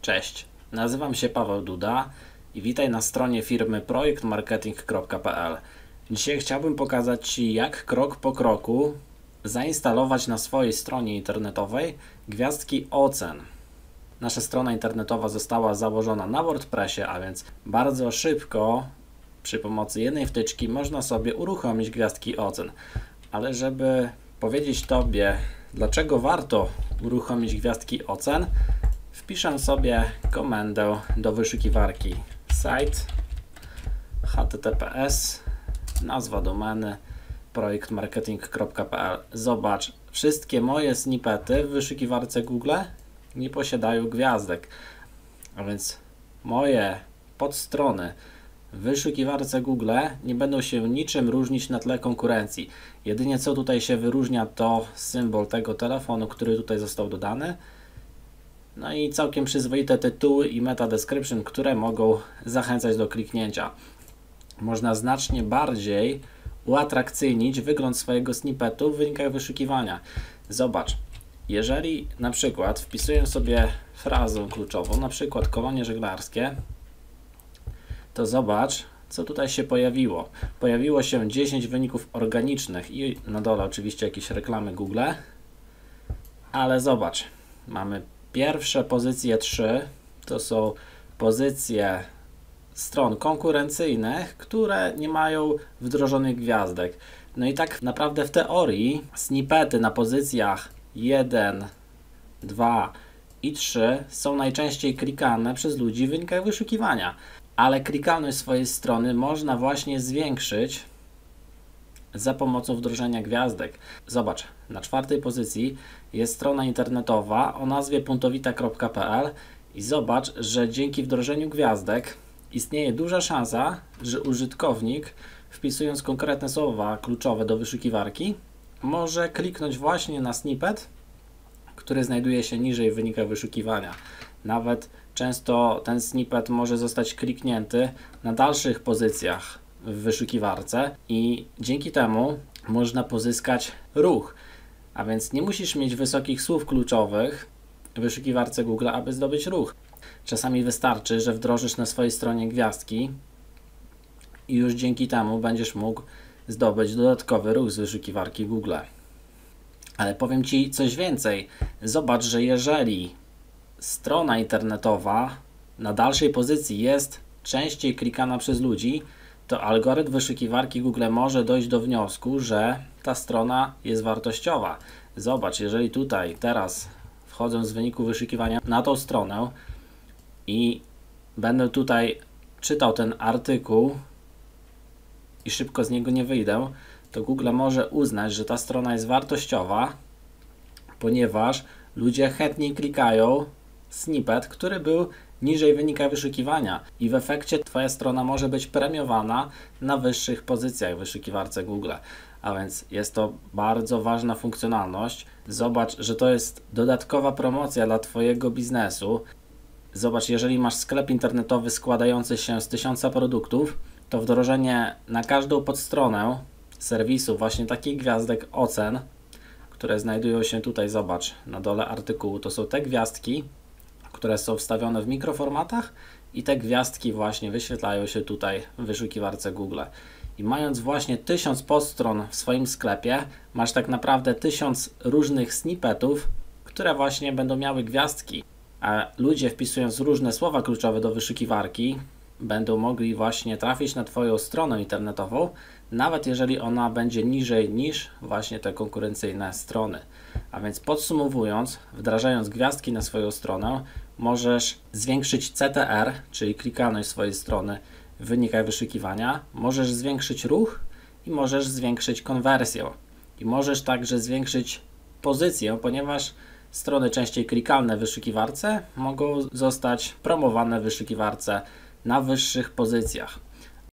Cześć, nazywam się Paweł Duda i witaj na stronie firmy projektmarketing.pl. Dzisiaj chciałbym pokazać Ci, jak krok po kroku zainstalować na swojej stronie internetowej gwiazdki ocen. Nasza strona internetowa została założona na WordPressie, a więc bardzo szybko przy pomocy jednej wtyczki można sobie uruchomić gwiazdki ocen. Ale żeby powiedzieć Tobie, dlaczego warto uruchomić gwiazdki ocen, wpiszę sobie komendę do wyszukiwarki site https, nazwa domeny projektmarketing.pl. Zobacz, wszystkie moje snippety w wyszukiwarce Google nie posiadają gwiazdek, a więc moje podstrony w wyszukiwarce Google nie będą się niczym różnić na tle konkurencji. Jedynie co tutaj się wyróżnia, to symbol tego telefonu, który tutaj został dodany. No i całkiem przyzwoite tytuły i meta description, które mogą zachęcać do kliknięcia. Można znacznie bardziej uatrakcyjnić wygląd swojego snippetu w wynikach wyszukiwania. Zobacz, jeżeli na przykład wpisuję sobie frazę kluczową, na przykład kolonie żeglarskie, to zobacz, co tutaj się pojawiło. Pojawiło się 10 wyników organicznych i na dole oczywiście jakieś reklamy Google, ale zobacz, mamy pierwsze pozycje 3, to są pozycje stron konkurencyjnych, które nie mają wdrożonych gwiazdek. No i tak naprawdę w teorii snippety na pozycjach 1, 2 i 3 są najczęściej klikane przez ludzi w wynikach wyszukiwania. Ale klikalność swojej strony można właśnie zwiększyć za pomocą wdrożenia gwiazdek. Zobacz, na 4. pozycji jest strona internetowa o nazwie puntowita.pl i zobacz, że dzięki wdrożeniu gwiazdek istnieje duża szansa, że użytkownik, wpisując konkretne słowa kluczowe do wyszukiwarki, może kliknąć właśnie na snippet, który znajduje się niżej w wynikach wyszukiwania. Nawet często ten snippet może zostać kliknięty na dalszych pozycjach w wyszukiwarce i dzięki temu można pozyskać ruch. A więc nie musisz mieć wysokich słów kluczowych w wyszukiwarce Google, aby zdobyć ruch. Czasami wystarczy, że wdrożysz na swojej stronie gwiazdki i już dzięki temu będziesz mógł zdobyć dodatkowy ruch z wyszukiwarki Google. Ale powiem Ci coś więcej. Zobacz, że jeżeli strona internetowa na dalszej pozycji jest częściej klikana przez ludzi, to algorytm wyszukiwarki Google może dojść do wniosku, że ta strona jest wartościowa. Zobacz, jeżeli tutaj teraz wchodzę z wyniku wyszukiwania na tą stronę i będę tutaj czytał ten artykuł i szybko z niego nie wyjdę, to Google może uznać, że ta strona jest wartościowa, ponieważ ludzie chętniej klikają snippet, który był niżej wynika wyszukiwania i w efekcie Twoja strona może być premiowana na wyższych pozycjach w wyszukiwarce Google. A więc jest to bardzo ważna funkcjonalność. Zobacz, że to jest dodatkowa promocja dla Twojego biznesu. Zobacz, jeżeli masz sklep internetowy składający się z 1000 produktów, to wdrożenie na każdą podstronę serwisu właśnie takich gwiazdek ocen, które znajdują się tutaj, zobacz, na dole artykułu, to są te gwiazdki, które są wstawione w mikroformatach i te gwiazdki właśnie wyświetlają się tutaj w wyszukiwarce Google. I mając właśnie 1000 podstron w swoim sklepie, masz tak naprawdę 1000 różnych snippetów, które właśnie będą miały gwiazdki. A ludzie, wpisując różne słowa kluczowe do wyszukiwarki, będą mogli właśnie trafić na Twoją stronę internetową, nawet jeżeli ona będzie niżej niż właśnie te konkurencyjne strony. A więc podsumowując, wdrażając gwiazdki na swoją stronę, możesz zwiększyć CTR, czyli klikalność swojej strony w wynikach wyszukiwania, możesz zwiększyć ruch i możesz zwiększyć konwersję. I możesz także zwiększyć pozycję, ponieważ strony częściej klikalne w wyszukiwarce mogą zostać promowane w wyszukiwarce na wyższych pozycjach.